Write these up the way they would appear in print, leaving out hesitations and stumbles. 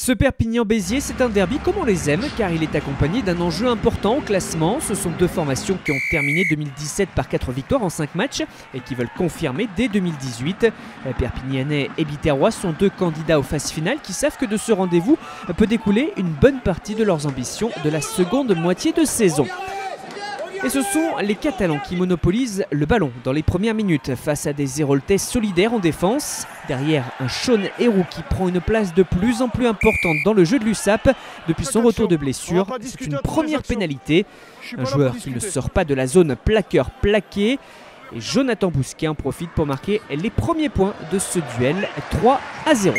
Ce Perpignan-Béziers, c'est un derby comme on les aime, car il est accompagné d'un enjeu important au classement. Ce sont deux formations qui ont terminé 2017 par 4 victoires en 5 matchs et qui veulent confirmer dès 2018. Perpignanais et Biterrois sont deux candidats aux phases finales qui savent que de ce rendez-vous peut découler une bonne partie de leurs ambitions de la seconde moitié de saison. Et ce sont les Catalans qui monopolisent le ballon dans les premières minutes face à des Héroltais solidaires en défense. Derrière, un Sean Héroux qui prend une place de plus en plus importante dans le jeu de l'USAP depuis son retour de blessure. C'est une première pénalité. Un joueur qui ne sort pas de la zone plaqueur-plaqué. Et Jonathan Bousquet en profite pour marquer les premiers points de ce duel, 3-0.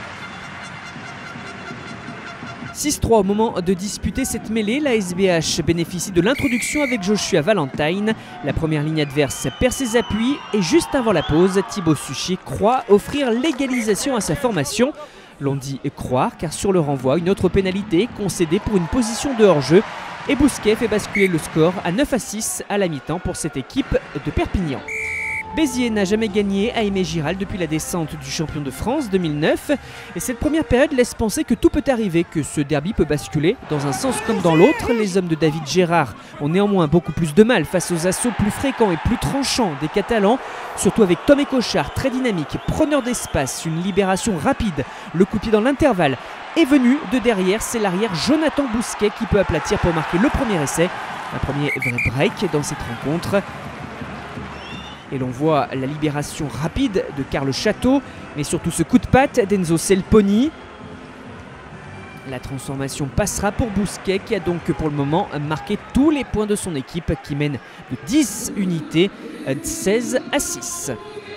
6-3 au moment de disputer cette mêlée, la SBH bénéficie de l'introduction avec Joshua Valentine. La première ligne adverse perd ses appuis et juste avant la pause, Thibaut Suchet croit offrir l'égalisation à sa formation. L'on dit croire car sur le renvoi, une autre pénalité concédée pour une position de hors-jeu. Et Bousquet fait basculer le score à 9-6 à la mi-temps pour cette équipe de Perpignan. Béziers n'a jamais gagné à Aimé Giral depuis la descente du champion de France 2009. Et cette première période laisse penser que tout peut arriver, que ce derby peut basculer dans un sens comme dans l'autre. Les hommes de David Gérard ont néanmoins beaucoup plus de mal face aux assauts plus fréquents et plus tranchants des Catalans. Surtout avec Tom Cochard, très dynamique, preneur d'espace, une libération rapide. Le coup de pied dans l'intervalle est venu de derrière. C'est l'arrière Jonathan Bousquet qui peut aplatir pour marquer le premier essai. Un premier vrai break dans cette rencontre. Et l'on voit la libération rapide de Karl Château, mais surtout ce coup de patte d'Enzo Selponi. La transformation passera pour Bousquet qui a donc pour le moment marqué tous les points de son équipe qui mène de 10 unités, 16-6.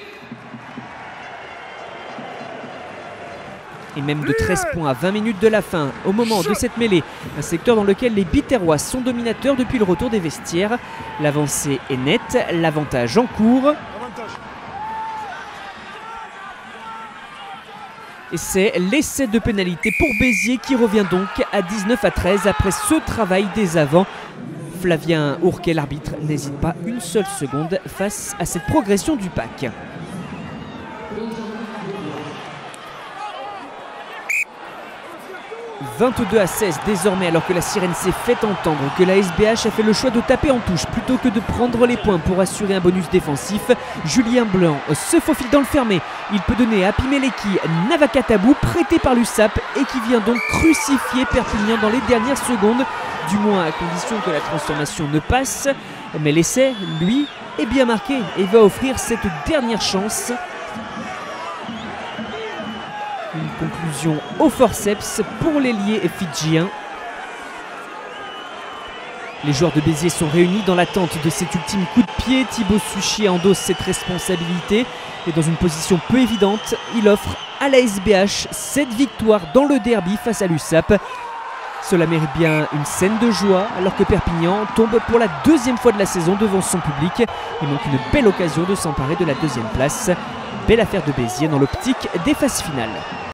Et même de 13 points à 20 minutes de la fin, au moment de cette mêlée. Un secteur dans lequel les Biterrois sont dominateurs depuis le retour des vestiaires. L'avancée est nette, l'avantage en cours. Et c'est l'essai de pénalité pour Béziers qui revient donc à 19-13 après ce travail des avants. Flavien Ourquet, l'arbitre, n'hésite pas une seule seconde face à cette progression du PAC. 22-16 désormais, alors que la sirène s'est fait entendre, que la SBH a fait le choix de taper en touche plutôt que de prendre les points pour assurer un bonus défensif. Julien Blanc se faufile dans le fermé. Il peut donner à Pimeleki Navakatabou, prêté par l'USAP et qui vient donc crucifier Perpignan dans les dernières secondes, du moins à condition que la transformation ne passe. Mais l'essai, lui, est bien marqué et va offrir cette dernière chance. Une conclusion au forceps pour l'ailier fidjien. Les joueurs de Béziers sont réunis dans l'attente de cet ultime coup de pied. Thibaut Suchet endosse cette responsabilité et dans une position peu évidente, il offre à la SBH cette victoire dans le derby face à l'USAP. Cela mérite bien une scène de joie alors que Perpignan tombe pour la deuxième fois de la saison devant son public. Il manque une belle occasion de s'emparer de la deuxième place. Belle affaire de Béziers dans l'optique des phases finales.